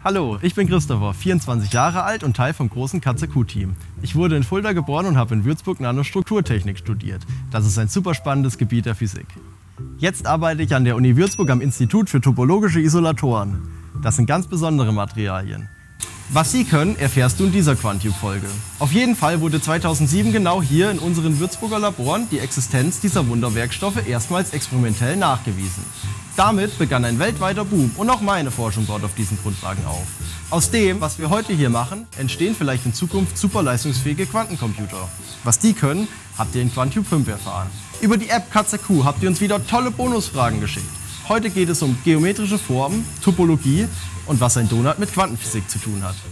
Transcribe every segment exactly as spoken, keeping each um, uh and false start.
Hallo, ich bin Christopher, vierundzwanzig Jahre alt und Teil vom großen Katze-Kuh-Team. Ich wurde in Fulda geboren und habe in Würzburg Nanostrukturtechnik studiert. Das ist ein super spannendes Gebiet der Physik. Jetzt arbeite ich an der Uni Würzburg am Institut für topologische Isolatoren. Das sind ganz besondere Materialien. Was sie können, erfährst du in dieser Quantube-Folge. Auf jeden Fall wurde zweitausendsieben genau hier in unseren Würzburger Laboren die Existenz dieser Wunderwerkstoffe erstmals experimentell nachgewiesen. Damit begann ein weltweiter Boom und auch meine Forschung baut auf diesen Grundlagen auf. Aus dem, was wir heute hier machen, entstehen vielleicht in Zukunft super leistungsfähige Quantencomputer. Was die können, habt ihr in Quantube fünf erfahren. Über die App Katze-Kuh habt ihr uns wieder tolle Bonusfragen geschickt. Heute geht es um geometrische Formen, Topologie und was ein Donut mit Quantenphysik zu tun hat.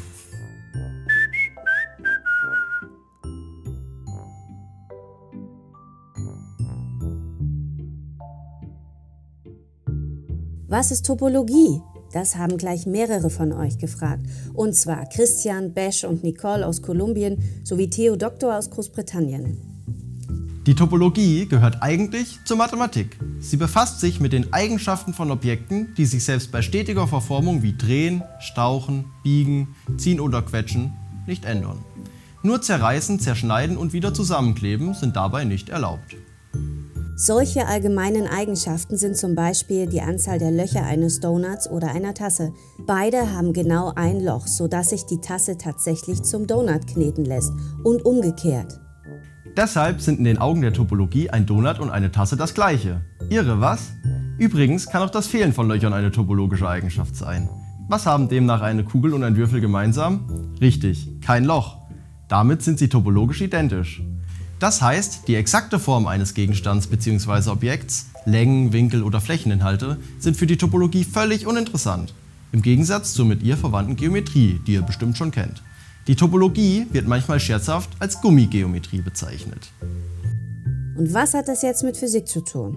Was ist Topologie? Das haben gleich mehrere von euch gefragt. Und zwar Christian, Besh und Nicole aus Kolumbien sowie Theo Doktor aus Großbritannien. Die Topologie gehört eigentlich zur Mathematik. Sie befasst sich mit den Eigenschaften von Objekten, die sich selbst bei stetiger Verformung wie Drehen, Stauchen, Biegen, Ziehen oder Quetschen nicht ändern. Nur zerreißen, zerschneiden und wieder zusammenkleben sind dabei nicht erlaubt. Solche allgemeinen Eigenschaften sind zum Beispiel die Anzahl der Löcher eines Donuts oder einer Tasse. Beide haben genau ein Loch, sodass sich die Tasse tatsächlich zum Donut kneten lässt und umgekehrt. Deshalb sind in den Augen der Topologie ein Donut und eine Tasse das gleiche. Irre, was? Übrigens kann auch das Fehlen von Löchern eine topologische Eigenschaft sein. Was haben demnach eine Kugel und ein Würfel gemeinsam? Richtig, kein Loch. Damit sind sie topologisch identisch. Das heißt, die exakte Form eines Gegenstands bzw. Objekts, Längen, Winkel oder Flächeninhalte sind für die Topologie völlig uninteressant. Im Gegensatz zur mit ihr verwandten Geometrie, die ihr bestimmt schon kennt. Die Topologie wird manchmal scherzhaft als Gummigeometrie bezeichnet. Und was hat das jetzt mit Physik zu tun?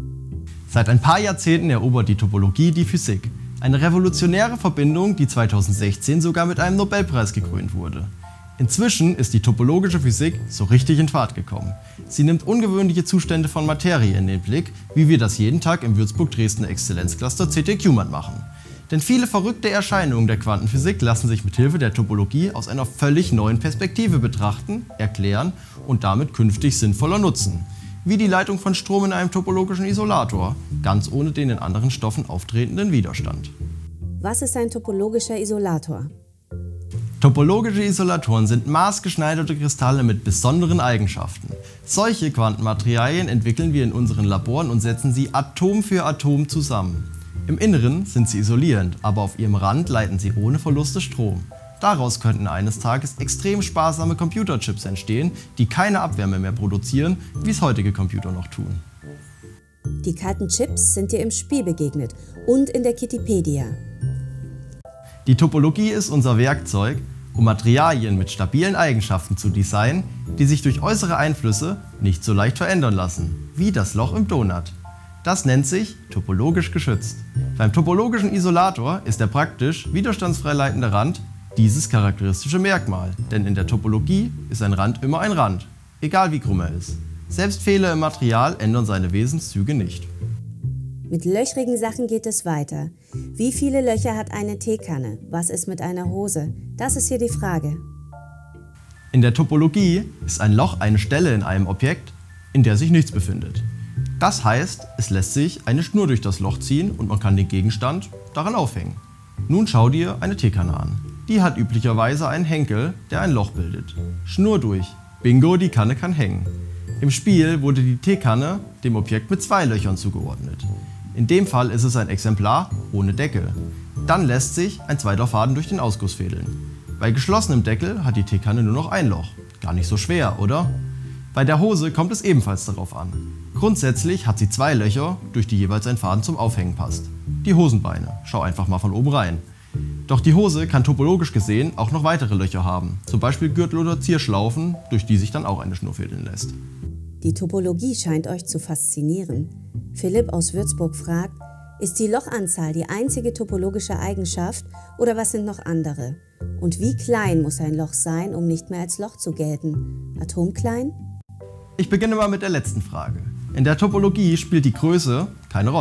Seit ein paar Jahrzehnten erobert die Topologie die Physik. Eine revolutionäre Verbindung, die zweitausendsechzehn sogar mit einem Nobelpreis gekrönt wurde. Inzwischen ist die topologische Physik so richtig in Fahrt gekommen. Sie nimmt ungewöhnliche Zustände von Materie in den Blick, wie wir das jeden Tag im Würzburg-Dresdner Exzellenzcluster C T Q-Mat machen. Denn viele verrückte Erscheinungen der Quantenphysik lassen sich mit Hilfe der Topologie aus einer völlig neuen Perspektive betrachten, erklären und damit künftig sinnvoller nutzen. Wie die Leitung von Strom in einem topologischen Isolator, ganz ohne den in anderen Stoffen auftretenden Widerstand. Was ist ein topologischer Isolator? Topologische Isolatoren sind maßgeschneiderte Kristalle mit besonderen Eigenschaften. Solche Quantenmaterialien entwickeln wir in unseren Laboren und setzen sie Atom für Atom zusammen. Im Inneren sind sie isolierend, aber auf ihrem Rand leiten sie ohne Verluste Strom. Daraus könnten eines Tages extrem sparsame Computerchips entstehen, die keine Abwärme mehr produzieren, wie es heutige Computer noch tun. Die kalten Chips sind dir im Spiel begegnet und in der Kittipedia. Die Topologie ist unser Werkzeug, um Materialien mit stabilen Eigenschaften zu designen, die sich durch äußere Einflüsse nicht so leicht verändern lassen, wie das Loch im Donut. Das nennt sich topologisch geschützt. Beim topologischen Isolator ist der praktisch widerstandsfrei leitende Rand dieses charakteristische Merkmal, denn in der Topologie ist ein Rand immer ein Rand, egal wie krumm er ist. Selbst Fehler im Material ändern seine Wesenszüge nicht. Mit löchrigen Sachen geht es weiter. Wie viele Löcher hat eine Teekanne? Was ist mit einer Hose? Das ist hier die Frage. In der Topologie ist ein Loch eine Stelle in einem Objekt, in der sich nichts befindet. Das heißt, es lässt sich eine Schnur durch das Loch ziehen und man kann den Gegenstand daran aufhängen. Nun schau dir eine Teekanne an. Die hat üblicherweise einen Henkel, der ein Loch bildet. Schnur durch. Bingo, die Kanne kann hängen. Im Spiel wurde die Teekanne dem Objekt mit zwei Löchern zugeordnet. In dem Fall ist es ein Exemplar ohne Deckel. Dann lässt sich ein zweiter Faden durch den Ausguss fädeln. Bei geschlossenem Deckel hat die Teekanne nur noch ein Loch. Gar nicht so schwer, oder? Bei der Hose kommt es ebenfalls darauf an. Grundsätzlich hat sie zwei Löcher, durch die jeweils ein Faden zum Aufhängen passt. Die Hosenbeine. Schau einfach mal von oben rein. Doch die Hose kann topologisch gesehen auch noch weitere Löcher haben. Zum Beispiel Gürtel oder Zierschlaufen, durch die sich dann auch eine Schnur fädeln lässt. Die Topologie scheint euch zu faszinieren. Philipp aus Würzburg fragt, ist die Lochanzahl die einzige topologische Eigenschaft oder was sind noch andere? Und wie klein muss ein Loch sein, um nicht mehr als Loch zu gelten? Atomklein? Ich beginne mal mit der letzten Frage. In der Topologie spielt die Größe keine Rolle.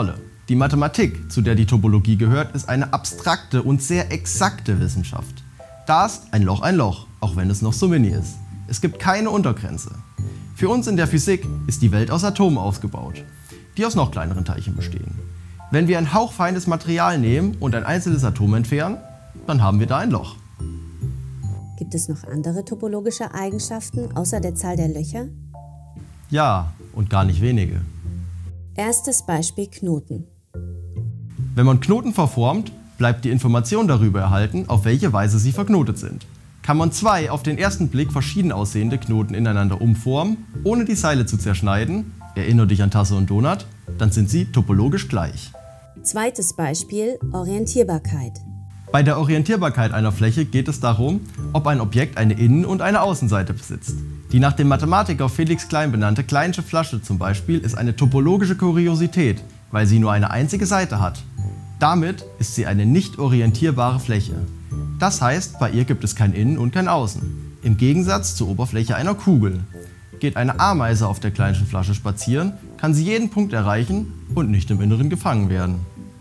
Die Mathematik, zu der die Topologie gehört, ist eine abstrakte und sehr exakte Wissenschaft. Da ist ein Loch ein Loch, auch wenn es noch so mini ist. Es gibt keine Untergrenze. Für uns in der Physik ist die Welt aus Atomen aufgebaut, die aus noch kleineren Teilchen bestehen. Wenn wir ein hauchfeines Material nehmen und ein einzelnes Atom entfernen, dann haben wir da ein Loch. Gibt es noch andere topologische Eigenschaften außer der Zahl der Löcher? Ja, und gar nicht wenige. Erstes Beispiel Knoten. Wenn man Knoten verformt, bleibt die Information darüber erhalten, auf welche Weise sie verknotet sind. Kann man zwei auf den ersten Blick verschieden aussehende Knoten ineinander umformen, ohne die Seile zu zerschneiden, erinnere dich an Tasse und Donut, dann sind sie topologisch gleich. Zweites Beispiel Orientierbarkeit. Bei der Orientierbarkeit einer Fläche geht es darum, ob ein Objekt eine Innen- und eine Außenseite besitzt. Die nach dem Mathematiker Felix Klein benannte Kleinsche Flasche zum Beispiel ist eine topologische Kuriosität, weil sie nur eine einzige Seite hat. Damit ist sie eine nicht orientierbare Fläche. Das heißt, bei ihr gibt es kein Innen und kein Außen. Im Gegensatz zur Oberfläche einer Kugel. Geht eine Ameise auf der Kleinschen Flasche spazieren, kann sie jeden Punkt erreichen und nicht im Inneren gefangen werden.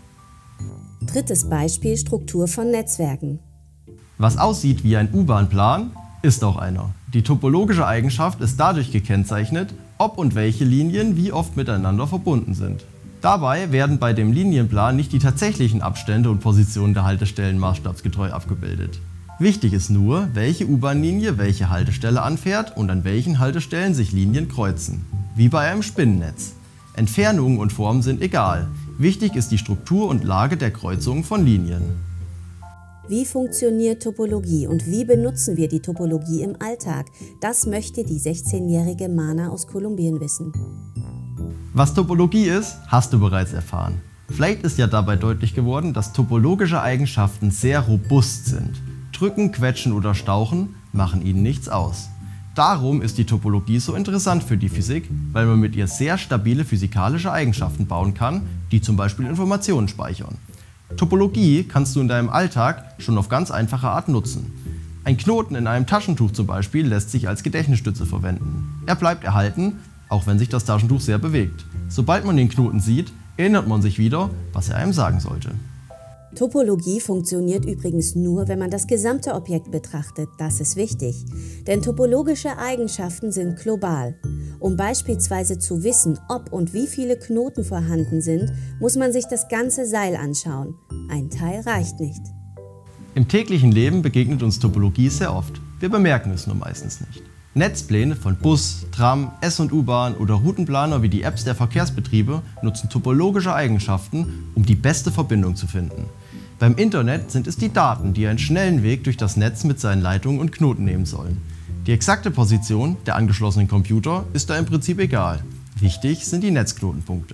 Drittes Beispiel Struktur von Netzwerken. Was aussieht wie ein U-Bahn-Plan, ist auch einer. Die topologische Eigenschaft ist dadurch gekennzeichnet, ob und welche Linien wie oft miteinander verbunden sind. Dabei werden bei dem Linienplan nicht die tatsächlichen Abstände und Positionen der Haltestellen maßstabsgetreu abgebildet. Wichtig ist nur, welche U-Bahn-Linie welche Haltestelle anfährt und an welchen Haltestellen sich Linien kreuzen. Wie bei einem Spinnennetz. Entfernungen und Formen sind egal. Wichtig ist die Struktur und Lage der Kreuzungen von Linien. Wie funktioniert Topologie und wie benutzen wir die Topologie im Alltag? Das möchte die sechzehnjährige Mana aus Kolumbien wissen. Was Topologie ist, hast du bereits erfahren. Vielleicht ist ja dabei deutlich geworden, dass topologische Eigenschaften sehr robust sind. Drücken, quetschen oder stauchen machen ihnen nichts aus. Darum ist die Topologie so interessant für die Physik, weil man mit ihr sehr stabile physikalische Eigenschaften bauen kann, die zum Beispiel Informationen speichern. Topologie kannst du in deinem Alltag schon auf ganz einfache Art nutzen. Ein Knoten in einem Taschentuch zum Beispiel lässt sich als Gedächtnisstütze verwenden. Er bleibt erhalten, auch wenn sich das Taschentuch sehr bewegt. Sobald man den Knoten sieht, erinnert man sich wieder, was er einem sagen sollte. Topologie funktioniert übrigens nur, wenn man das gesamte Objekt betrachtet. Das ist wichtig. Denn topologische Eigenschaften sind global. Um beispielsweise zu wissen, ob und wie viele Knoten vorhanden sind, muss man sich das ganze Seil anschauen. Ein Teil reicht nicht. Im täglichen Leben begegnet uns Topologie sehr oft. Wir bemerken es nur meistens nicht. Netzpläne von Bus, Tram, S- und U-Bahn oder Routenplaner wie die Apps der Verkehrsbetriebe nutzen topologische Eigenschaften, um die beste Verbindung zu finden. Beim Internet sind es die Daten, die einen schnellen Weg durch das Netz mit seinen Leitungen und Knoten nehmen sollen. Die exakte Position der angeschlossenen Computer ist da im Prinzip egal. Wichtig sind die Netzknotenpunkte.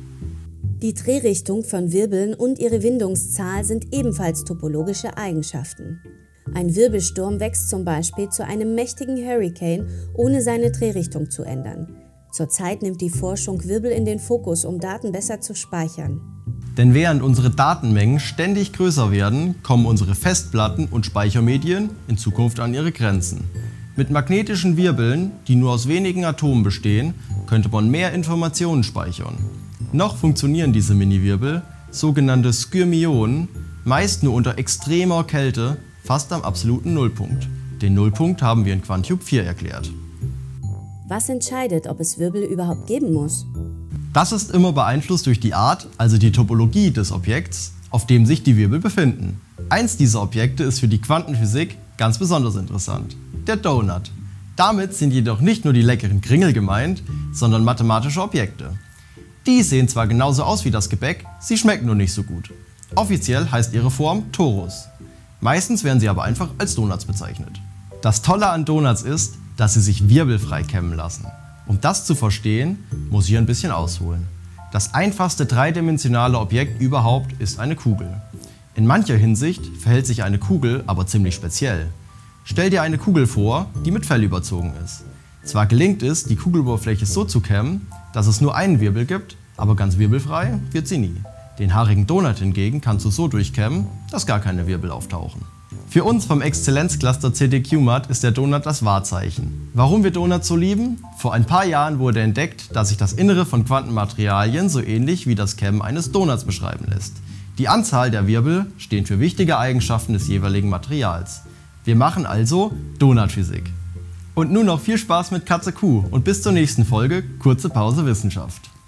Die Drehrichtung von Wirbeln und ihre Windungszahl sind ebenfalls topologische Eigenschaften. Ein Wirbelsturm wächst zum Beispiel zu einem mächtigen Hurrikan, ohne seine Drehrichtung zu ändern. Zurzeit nimmt die Forschung Wirbel in den Fokus, um Daten besser zu speichern. Denn während unsere Datenmengen ständig größer werden, kommen unsere Festplatten und Speichermedien in Zukunft an ihre Grenzen. Mit magnetischen Wirbeln, die nur aus wenigen Atomen bestehen, könnte man mehr Informationen speichern. Noch funktionieren diese Miniwirbel, sogenannte Skyrmionen, meist nur unter extremer Kälte, fast am absoluten Nullpunkt. Den Nullpunkt haben wir in Quantcube vier erklärt. Was entscheidet, ob es Wirbel überhaupt geben muss? Das ist immer beeinflusst durch die Art, also die Topologie des Objekts, auf dem sich die Wirbel befinden. Eins dieser Objekte ist für die Quantenphysik ganz besonders interessant: der Donut. Damit sind jedoch nicht nur die leckeren Kringel gemeint, sondern mathematische Objekte. Die sehen zwar genauso aus wie das Gebäck, sie schmecken nur nicht so gut. Offiziell heißt ihre Form Torus. Meistens werden sie aber einfach als Donuts bezeichnet. Das Tolle an Donuts ist, dass sie sich wirbelfrei kämmen lassen. Um das zu verstehen, muss ich ein bisschen ausholen. Das einfachste dreidimensionale Objekt überhaupt ist eine Kugel. In mancher Hinsicht verhält sich eine Kugel aber ziemlich speziell. Stell dir eine Kugel vor, die mit Fell überzogen ist. Zwar gelingt es, die Kugeloberfläche so zu kämmen, dass es nur einen Wirbel gibt, aber ganz wirbelfrei wird sie nie. Den haarigen Donut hingegen kannst du so durchkämmen, dass gar keine Wirbel auftauchen. Für uns vom Exzellenzcluster C T Q M A T ist der Donut das Wahrzeichen. Warum wir Donuts so lieben? Vor ein paar Jahren wurde entdeckt, dass sich das Innere von Quantenmaterialien so ähnlich wie das Chem eines Donuts beschreiben lässt. Die Anzahl der Wirbel stehen für wichtige Eigenschaften des jeweiligen Materials. Wir machen also Donutphysik. Und nun noch viel Spaß mit Katze Kuh und bis zur nächsten Folge Kurze Pause Wissenschaft.